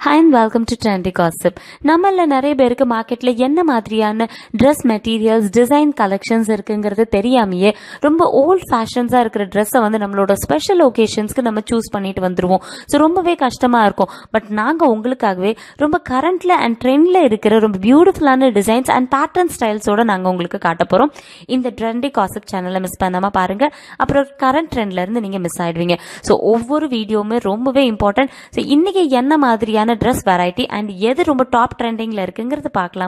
Hi and welcome to Trendy Gossip. நம்மள நிறைய பேருக்கு மார்க்கெட்ல என்ன மாதிரியான ட்ரெஸ் மெட்டீரியல்ஸ் டிசைன் கலெக்ஷன்ஸ் இருக்குங்கிறது தெரியாமையே ரொம்ப ஓல்ட் ஃபேஷன்ஸா இருக்கிற ட்ரெஸ்ஸை வந்து நம்மளோட ஸ்பெஷல் ஒகேஷன்ஸ்க்கு நம்ம சூஸ் பண்ணிட்டு வந்துருவோம். ஸோ ரொம்பவே கஷ்டமா இருக்கும். பட் நாங்கள் உங்களுக்காகவே ரொம்ப கரண்ட்ல அண்ட் ட்ரெண்ட்ல இருக்கிற ரொம்ப பியூட்டிஃபுல்லான டிசைன்ஸ் அண்ட் பேட்டர்ன் ஸ்டைல்ஸோட நாங்கள் உங்களுக்கு காட்ட போறோம். இந்த ட்ரெண்டி காசிப் சேனலை மிஸ் பண்ணாம பாருங்க. அப்புறம் கரண்ட் ட்ரெண்ட்ல இருந்து நீங்க மிஸ் ஆயிடுவீங்க. ஸோ ஒவ்வொரு வீடியோவுமே ரொம்பவே இம்பார்ட்டன்ட். ஸோ இன்னைக்கு என்ன மாதிரியான ட்ரெஸ் வெரைட்டி அண்ட் எது ரொம்ப டாப் ட்ரெண்டிங்ல இருக்குங்கிறது பார்க்கலாம்.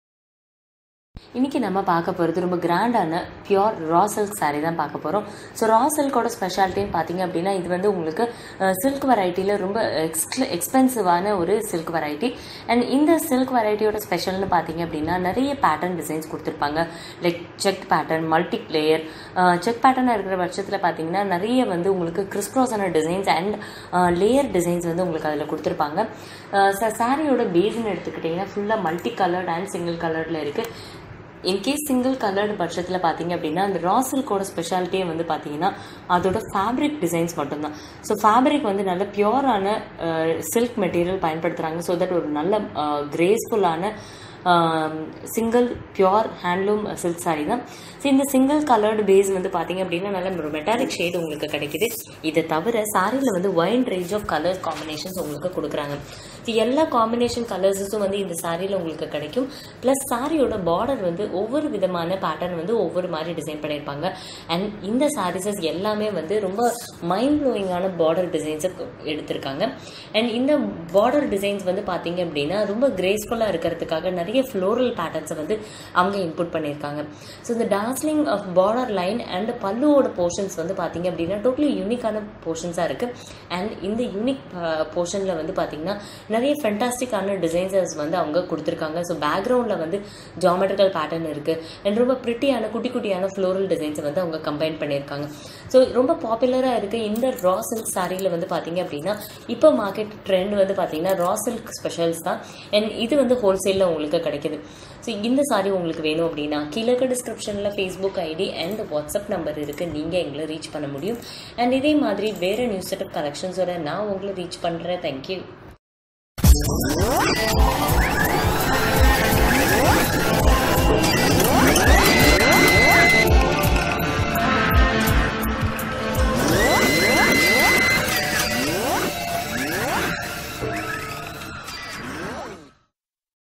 இன்னைக்கு நம்ம பார்க்க போகிறது ரொம்ப கிராண்டான பியோர் ரா சில்க் சாரீ தான் பார்க்க போகிறோம். ஸோ ரா சில்கோட ஸ்பெஷாலிட்டின்னு பார்த்தீங்க அப்படின்னா இது வந்து உங்களுக்கு சில்க் வெரைட்டியில் ரொம்ப எக்ஸ்பென்சிவான ஒரு சில்க் வெரைட்டி. அண்ட் இந்த சில்க் வெரைட்டியோட ஸ்பெஷல்னு பார்த்தீங்க அப்படின்னா நிறைய பேட்டர்ன் டிசைன்ஸ் கொடுத்துருப்பாங்க. Like check pattern, multi layer. Check பேட்டர்னாக இருக்கிற பட்சத்தில் பார்த்தீங்கன்னா நிறைய வந்து உங்களுக்கு கிறிஸ்க்ராஸான டிசைன்ஸ் அண்ட் லேயர் டிசைன்ஸ் வந்து உங்களுக்கு அதில் கொடுத்துருப்பாங்க. சாரியோட பேஸ்ன்னு எடுத்துக்கிட்டிங்கன்னா ஃபுல்லாக மல்டி கலர்ட் அண்ட் சிங்கிள் கலர்டில் இருக்குது. இன்கேஸ் சிங்கிள் கலர்டு பட்சத்தில் பார்த்தீங்க அப்படின்னா அந்த ரா சில்கோட ஸ்பெஷாலிட்டியே வந்து பார்த்தீங்கன்னா அதோட ஃபேப்ரிக் டிசைன்ஸ் மட்டும்தான். ஸோ ஃபேப்ரிக் வந்து நல்ல பியூரான சில்க் மெட்டீரியல் பயன்படுத்துகிறாங்க. ஸோ தட் ஒரு நல்ல கிரேஸ்ஃபுல்லான single pure handloom silk sari தான். ஸோ இந்த சிங்கிள் கலர்டு பேஸ் வந்து பார்த்தீங்க அப்படின்னா நல்ல ஒரு மெட்டாலிக் ஷேட் உங்களுக்கு கிடைக்குது. இதை தவிர சாரியில் வந்து wide range of colours combinations உங்களுக்கு கொடுக்குறாங்க. ஸோ எல்லா காம்பினேஷன் கலர்ஸும் வந்து இந்த சாரியில் உங்களுக்கு கிடைக்கும். ப்ளஸ் சாரியோட பார்டர் வந்து ஒவ்வொரு விதமான பேட்டர்ன் வந்து ஒவ்வொரு மாதிரி டிசைன் பண்ணியிருப்பாங்க. அண்ட் இந்த சாரீஸஸ் எல்லாமே வந்து ரொம்ப மைண்ட் ப்ளோயிங்கான பார்டர் டிசைன்ஸை எடுத்திருக்காங்க. அண்ட் இந்த பார்டர் டிசைன்ஸ் வந்து பார்த்தீங்க அப்படின்னா ரொம்ப கிரேஸ்ஃபுல்லாக இருக்கிறதுக்காக நிறைய ஃப்ளோரல் பேட்டர்ன்ஸை வந்து அவங்க இன்புட் பண்ணியிருக்காங்க. ஸோ இந்த டார்ஸ்லிங் ஆஃப் பார்டர் லைன் அண்ட் பல்லுவோட போர்ஷன்ஸ் வந்து பார்த்தீங்க அப்படின்னா டோட்டலி யூனிக்கான போர்ஷன்ஸாக இருக்குது. அண்ட் இந்த யூனிக் போர்ஷனில் வந்து பார்த்தீங்கன்னா நிறைய ஃபென்டாஸ்டிக்கான டிசைன்ஸஸ் வந்து அவங்க கொடுத்துருக்காங்க. ஸோ பேக்ரவுண்டில் வந்து ஜாமெட்ரிக்கல் பேட்டர்ன் இருக்குது அண்ட் ரொம்ப ப்ரிட்டியான குட்டி குட்டியான ஃப்ளோரல் டிசைன்ஸை வந்து அவங்க கம்பைன் பண்ணியிருக்காங்க. ஸோ ரொம்ப பாப்புலராக இருக்குது இந்த ரா சில்க் சாரியில் வந்து பார்த்தீங்க அப்படின்னா இப்போ மார்க்கெட் ட்ரெண்ட் வந்து பார்த்தீங்கன்னா ரா சில்க் ஸ்பெஷல்ஸ் தான். அண்ட் இது வந்து ஹோல்சேலில் உங்களுக்கு கிடைக்குது. ஸோ இந்த சாரி உங்களுக்கு வேணும் அப்படின்னா கீழே டிஸ்கிரிப்ஷனில் Facebook ID and WhatsApp number இருக்குது. நீங்கள் எங்களை ரீச் பண்ண முடியும். அண்ட் இதே மாதிரி வேறு நியூஸ் செட்டப் கலெக்ஷன்ஸோட நான் உங்களை ரீச் பண்ணுறேன். தேங்க்யூ.